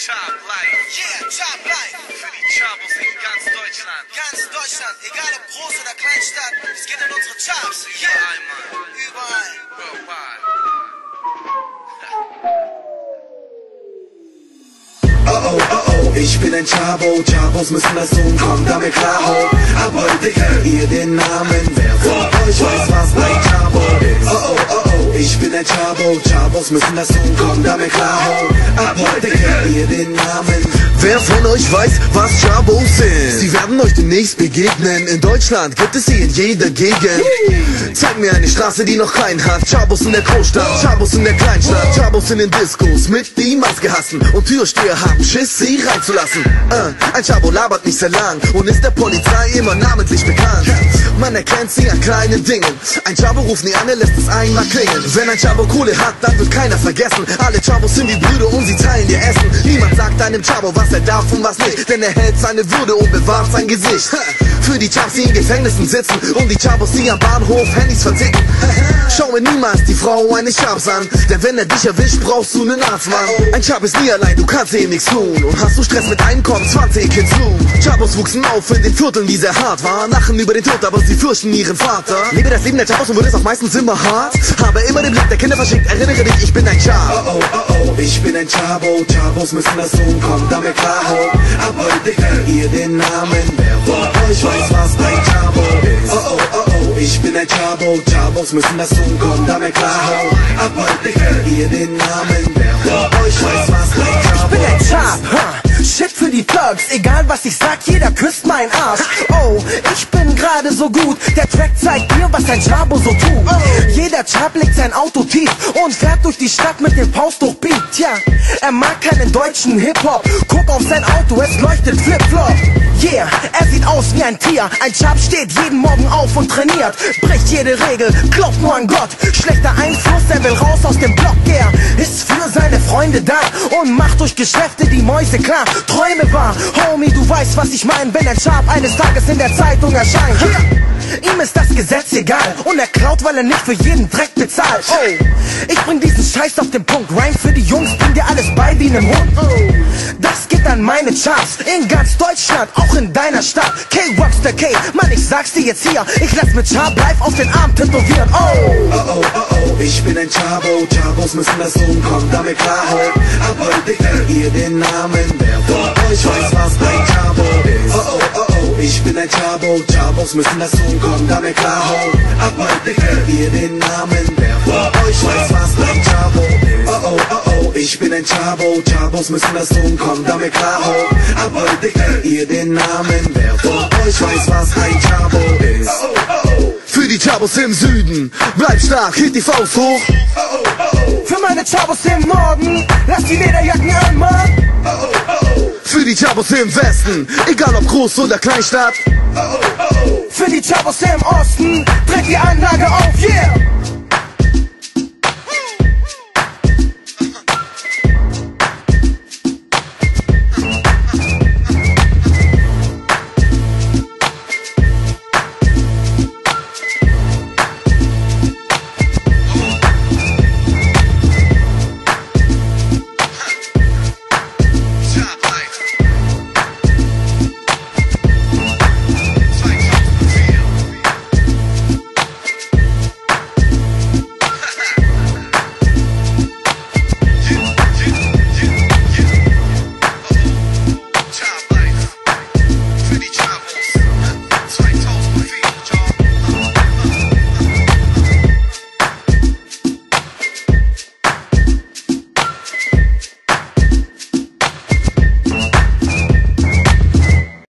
Chop Life. Yeah, Chop Life. Für die Chabos in ganz Deutschland. Ganz Deutschland, egal ob Groß- oder Kleinstadt, es geht in unsere Chops. Überall, Mann. Überall. Worldwide. Oh, oh, oh, ich bin ein Chabo, Chabos müssen das tun, kommt damit klar, ho. Ab heute kennt ihr den Namen, wer von euch weiß, was ein Chabo ist? Oh, oh, oh, oh, ich bin ein Chabo, Chabos müssen das tun, kommt damit klar, ho. Ab heute kennt ihr den Namen. Wer von euch weiß, was Chabos sind? Sie werden euch demnächst begegnen. In Deutschland gibt es sie in jeder Gegend. Zeig mir eine Straße, die noch keinen hat. Chabos in der Großstadt, Chabos in der Kleinstadt, Chabos in den Discos, mit die Maske hassen und Türsteher haben Schiss, sie reinzulassen. Ein Chabo labert nicht sehr lang und ist der Polizei immer namentlich bekannt. Man erkennt sie an kleinen Dingen. Ein Chabo ruft nie an, er lässt es einmal klingeln. Wenn ein Chabo Kohle hat, dann wird keiner vergessen. Alle Chabos sind wie Brüder und sie teilen ihr Essen. Niemand sagt einem Chabo, was er darf und was nicht, denn er hält seine Würde und bewahrt sein Gesicht. Für die Chabos, die in Gefängnissen sitzen und die Chabos, die am Bahnhof Handys verticken. Schaue niemals die Frau eines Chabs an, denn wenn er dich erwischt, brauchst du einen Arzt, Mann. Ein Chab ist nie allein, du kannst ihm nichts tun. Und hast du Stress mit Einkommen, 20 hinzu. Chabos wuchsen auf in den Vierteln, die sehr hart waren. Lachen über den Tod, aber sie fürchten ihren Vater. Lebe das Leben der Chabos und wird es auch meistens immer hart. Habe immer den Blick der Kinder verschickt, erinnere dich, ich bin ein Chab. Oh, oh, oh, oh, ich bin ein Chabo, Chabos müssen das tun, kommt damit klar, ho. Ab heute kennt ihr den Namen, wer von euch weiß, was ein Chabo ist? Oh, oh, oh, oh, ich bin ein Chabo, Chabos müssen das tun, kommt damit klar, ho. Ab heute kennt ihr den Namen, wer von euch weiß, was ein Chabo ist? Ich bin ein Chab, Shit für die Thugs, egal was ich sag, jeder küsst meinen Arsch. Oh, ich bin gerade so gut, der Track zeigt dir, was ein Chabo so tut. Jeder Chab legt sein Auto tief und fährt durch die Stadt mit dem Faustdruckbeat. Tja, er mag keinen deutschen Hip-Hop, guck auf sein Auto, es leuchtet Flip-Flop. Yeah, er sieht aus wie ein Tier, ein Chab steht jeden Morgen auf und trainiert, bricht jede Regel, glaubt nur an Gott. Schlechter Einfluss, er will raus aus dem Block, er ist für seine Freunde da und macht durch Geschäfte die Mäuse klar. Träume wahr, Homie, du weißt, was ich mein, wenn ein Chab eines Tages in der Zeitung erscheint. Ihm ist das Gesetz egal und er klaut, weil er nicht für jeden Dreck bezahlt. Oh, ich bring diesen Scheiß auf den Punkt, Rhyme für die Jungs, bring dir alles bei wie nem Hund. Oh, das geht an meine Chabs, in ganz Deutschland, auch in deiner Stadt. K-Rockster K, Mann, ich sag's dir jetzt hier, ich lass mit Chab Life auf den Arm tätowieren. Oh, oh, oh, oh, oh, ich bin ein Chabo, Chabos müssen das tun, kommt damit klar, ho. Ab heute kennt ihr den Namen, wer von euch weiß, was ein Chabo ist? Oh, oh, oh, oh, ich bin ein Chabo, Chabos müssen das tun, kommt damit klar, ho. Ab heute kennt ihr den Namen, wer von euch weiß, was ein Chabo ist? Oh, oh, oh, oh, ich bin ein Chabo, Chabos müssen das tun, kommt damit klar, ho. Ab heute kennt ihr den Namen, wer von euch weiß, was ein Chabo ist? Oh, oh, oh. Für die Chabos im Süden, bleib stark, hielt die Faust hoch. für meine Chabos im Norden, lass die Lederjacken an, Mann. Für die Chabos im Westen, egal ob Groß- oder Kleinstadt. Für die Chabos im Osten, dreht die Anlage auf, yeah.